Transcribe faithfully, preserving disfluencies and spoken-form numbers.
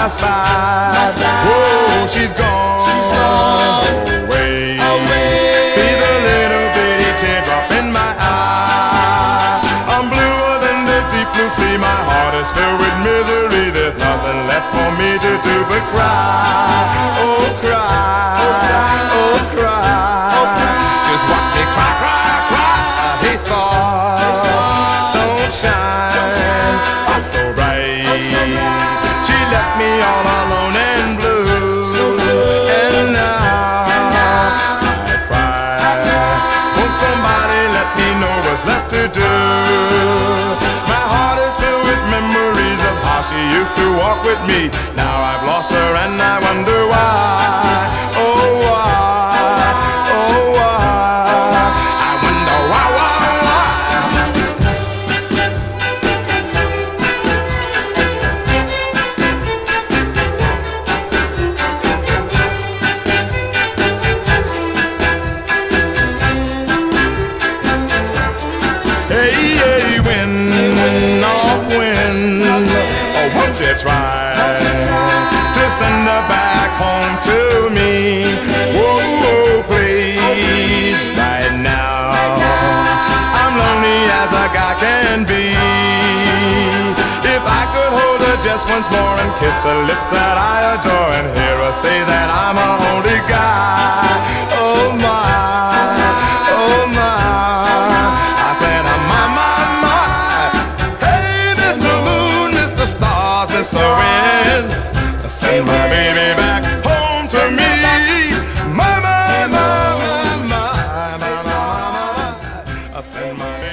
side. my side. Oh, she's gone, She's gone away. away. See the little bitty teardrop in my eye. I'm bluer than the deep blue sea. My heart is filled with misery. There's nothing left for me to do but cry. Oh, cry. Oh, cry. Just watch me cry, cry, cry. Hey, stars, don't shine quite so bright. She left me all alone and blue, and now I cry. Won't somebody let me know what's left to do? My heart is filled with memories of how she used to walk with me. Now I've lost her and I wonder why. Oh, why? Oh, why? I wonder why, why, why? Hey, hey, wind, north wind, oh, won't you try to send her back home to me? Whoa, whoa, please, right now. I'm lonely as a guy can be. If I could hold her just once more and kiss the lips that I adore and hear her say that I'm her only guy. Oh my, oh my, I said I'm my, my, my. Hey, Mister Moon, Mister Stars, Mister Wind, send my baby back home to me. My, my, my, my, my, my, my, my, my, my. Send my baby